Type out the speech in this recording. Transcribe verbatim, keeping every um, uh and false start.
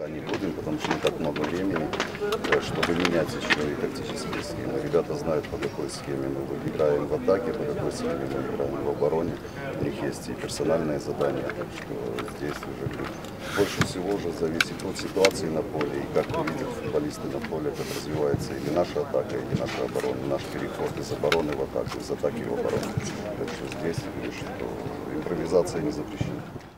пока не будем, потому что не так много времени, чтобы менять еще и тактические схемы. Ребята знают, по какой схеме мы играем в атаке, по какой схеме мы играем в обороне. У них есть и персональные задания, так что здесь уже больше всего уже зависит от ситуации на поле и как видят футболисты на поле, как развивается или наша атака, или наша оборона, наш переход из обороны в атаку, из атаки в оборону. Так что здесь, что импровизация не запрещена.